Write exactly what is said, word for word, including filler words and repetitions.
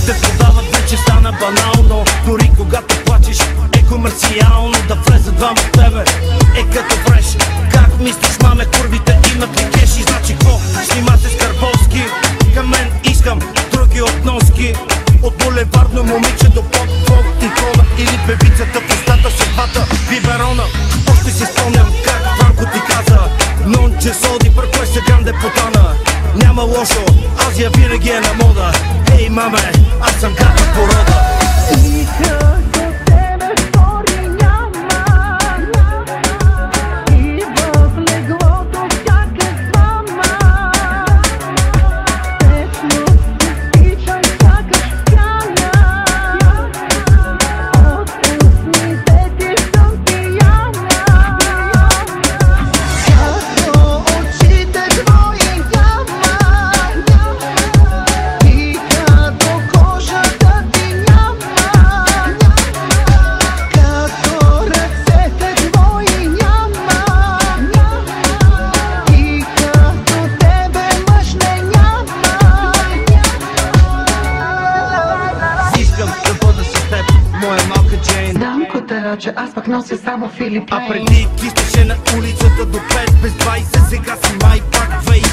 те продават вече стана банално. Дори когато плачеш е комерциално. Да влезат двама в тебе е като вреш. Как мислиш, маме, курвите имат ли кеши? Значи какво? Снимате с Карбовски. Към мен искам други относки. От булевардно момиче до поп-фолк икона. Или певицата в устата с вата биберона. Още си спомням как Ванко ти каза: non c'è soldi per questa grande puttana. Няма лошо, Азия винаги е на мода. Ей, маме, аз съм гадна порода. Че аз пък нося само Филип Лейн. А преди кистеше на улицата до пет без двайсет, сега си май пак вей.